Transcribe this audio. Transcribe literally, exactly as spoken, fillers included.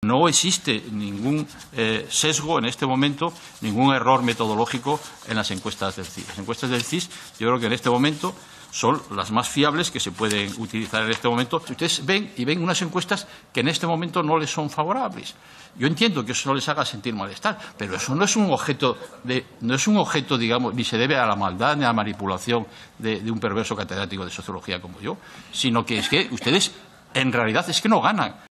No existe ningún eh, sesgo en este momento, ningún error metodológico en las encuestas del C I S. Las encuestas del C I S, yo creo que en este momento son las más fiables que se pueden utilizar en este momento. Ustedes ven y ven unas encuestas que en este momento no les son favorables. Yo entiendo que eso no les haga sentir malestar, pero eso no es un objeto, de, no es un objeto, digamos, ni se debe a la maldad ni a la manipulación de, de un perverso catedrático de sociología como yo, sino que es que ustedes, en realidad, es que no ganan.